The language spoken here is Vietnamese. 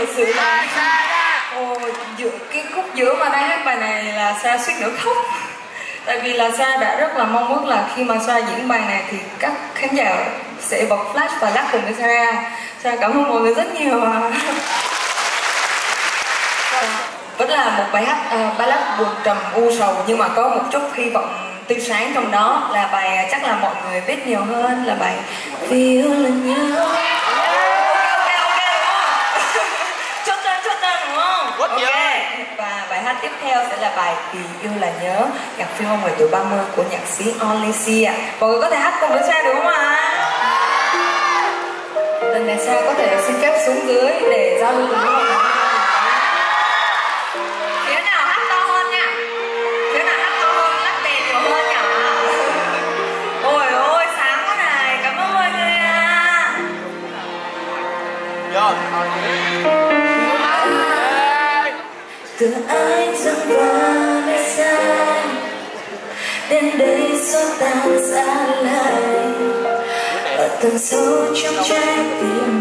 thật sự là cái khúc giữa mà đang hát bài này là Sa suýt nữa khóc. Tại vì là Sa đã rất là mong ước là khi mà Sa diễn bài này thì các khán giả sẽ bật flash và lắc cùng với Sa ra. Sa cảm ơn mọi người rất nhiều. Vẫn là một bài hát ballad buồn trầm u sầu, nhưng mà có một chút hy vọng tươi sáng trong đó. Là bài chắc là mọi người biết nhiều hơn là bài Vì yêu là nhớ. Chốt tên đúng không? Ok. Và bài hát tiếp theo sẽ là bài Vì yêu là nhớ, nhạc phim Ông Người Tuổi 30 của nhạc sĩ Only Sia. Mọi người có thể hát cùng với Sa được không ạ? Lần này Sa có thể xin phép xuống dưới để giao lưu cùng mọi người. Phía nào hát to hơn nha. Phía nào hát to hơn, lắc đèn nhiều hơn nhỉ. Ôi ôi, sáng quá này. Cảm ơn mọi người ạ. Từ anh dâng vào nơi xa, đến đây xóa tan xa lại ở tầng sâu trong trái tim